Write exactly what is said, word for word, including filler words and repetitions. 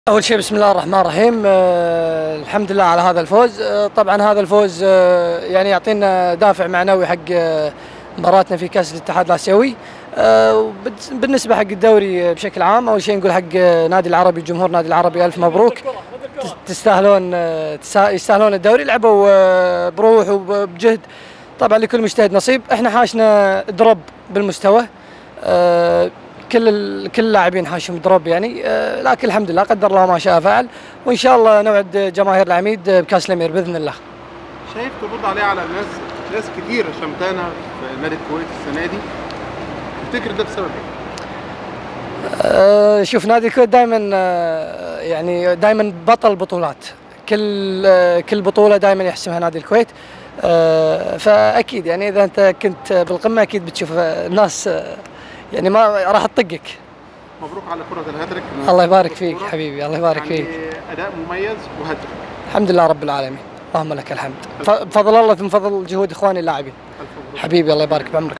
أول شيء بسم الله الرحمن الرحيم. أه الحمد لله على هذا الفوز. أه طبعا هذا الفوز أه يعني يعطينا دافع معنوي حق أه مباراتنا في كأس الاتحاد الآسيوي. أه بالنسبة حق الدوري بشكل عام، أول شيء نقول حق نادي العربي، جمهور نادي العربي ألف مبروك، تستاهلون أه يستاهلون الدوري، لعبوا أه بروح وبجهد. طبعا لكل مجتهد نصيب، احنا حاشنا دروب بالمستوى، أه كل كل اللاعبين حاشهم دروب يعني، آه لكن الحمد لله قدر الله ما شاء فعل، وان شاء الله نوعد جماهير العميد بكاس الامير باذن الله. شايف ترد عليه على ناس ناس كتير شمتانه في نادي الكويت السنه دي، تفتكر ده بسبب ايه؟ آه شوف، نادي الكويت دائما آه يعني دائما بطل بطولات، كل آه كل بطوله دائما يحسمها نادي الكويت. آه فاكيد يعني اذا انت كنت بالقمه اكيد بتشوف الناس آه يعني ما راح تطقك. مبروك على كرة الهاتريك. الله يبارك فيك حبيبي، الله يبارك يعني فيك. أداء مميز وهاتريك. الحمد لله رب العالمين، اللهم لك الحمد، بفضل الله ثم فضل جهود اخواني اللاعبين. حبيبي الله يبارك بعمرك.